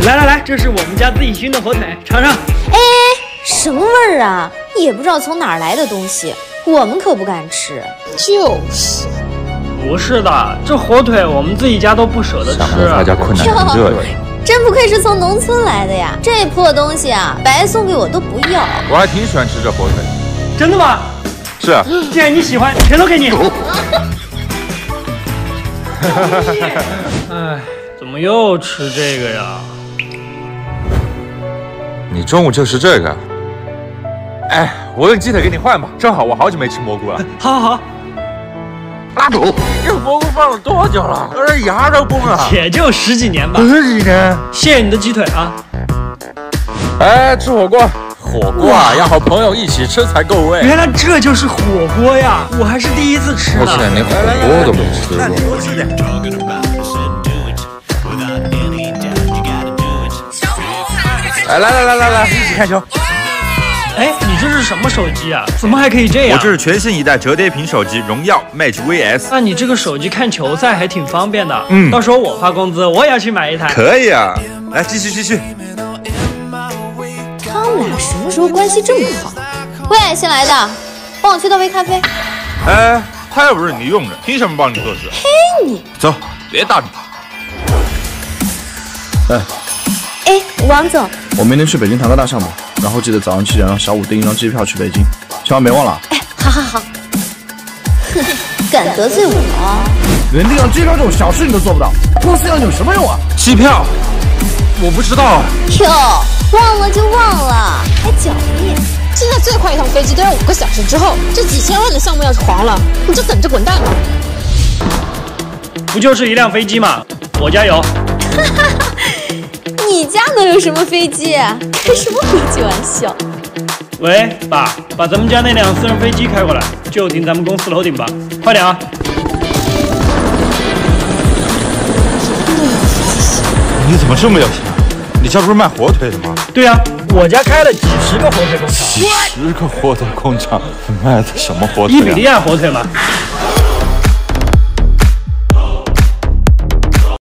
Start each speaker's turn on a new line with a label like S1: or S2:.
S1: 来，这是我们家自己熏的火腿，尝尝。
S2: 哎，什么味儿啊？也不知道从哪儿来的东西，我们可不敢吃。
S3: 就是。
S1: 不是的，这火腿我们自己家都不舍得吃。
S4: 想不到大家困难成这样。
S2: 真不愧是从农村来的呀！这破东西啊，白送给我都不要。
S4: 我还挺喜欢吃这火腿。
S1: 真的吗？
S4: 是啊。
S1: 既然你喜欢，全都给你。哎，怎么又吃这个呀？
S4: 你中午就吃这个？哎，我用鸡腿给你换吧，正好我好久没吃蘑菇了。
S1: 好。
S4: 拉倒！这蘑菇放了多久了？我这牙都崩了。
S1: 也就10几年吧。
S4: 10几年？
S1: 谢谢你的鸡腿啊！
S4: 哎，吃火锅。火锅啊，要和朋友一起吃才够味。
S1: 原来这就是火锅呀！我还是第一次吃呢。
S4: 我去，连火锅都没吃过。
S5: 多吃点。
S4: 来，一起看球。
S1: 哎，你这是什么手机啊？怎么还可以这样？
S5: 我这是全新一代折叠屏手机荣耀 Match VS。
S1: 那你这个手机看球赛还挺方便的。到时候我发工资，我也要去买一台。
S5: 可以啊，来继续。
S2: 他们俩什么时候关系这么好？喂，新来的，帮我去倒杯咖啡。
S4: 哎，他又不是你用的，凭什么帮你做事？
S2: 嘿你！
S4: 走，别打你。
S2: 哎，王总，
S6: 我明天去北京谈个大项目，然后记得早上7点让小五订一张机票去北京，千万别忘了。
S2: 哎，好。哼，敢得罪我？
S6: 连订张机票这种小事你都做不到，公司要你有什么用啊？
S4: 机票，我不知道。
S2: 哟，忘了就忘了，还狡辩。
S3: 现在最快一趟飞机都要5个小时之后，这几千万的项目要是黄了，你就等着滚蛋吧。
S1: 不就是一辆飞机吗？我加油。
S2: 你家能有什么飞机啊？开什么国际玩笑？
S1: 喂，爸，把咱们家那辆私人飞机开过来，就停咱们公司楼顶吧，快点啊！
S4: 你怎么这么有钱？你家不是卖火腿的吗？
S1: 对啊，我家开了几10个火腿工厂。
S4: 几10个火腿工厂，卖的什么火腿？
S1: 伊比利亚火腿嘛。